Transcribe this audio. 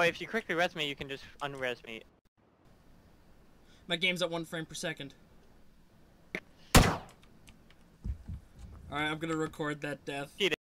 But if you quickly res me, you can just unres me. My game's at 1 frame per second. Alright, I'm gonna record that death.